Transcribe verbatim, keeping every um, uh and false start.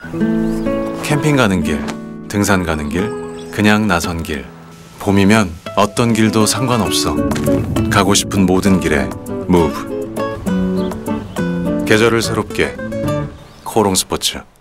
캠핑 가는 길, 등산 가는 길, 그냥 나선 길. 봄이면 어떤 길도 상관없어. 가고 싶은 모든 길에 Move. 계절을 새롭게 코롱 스포츠.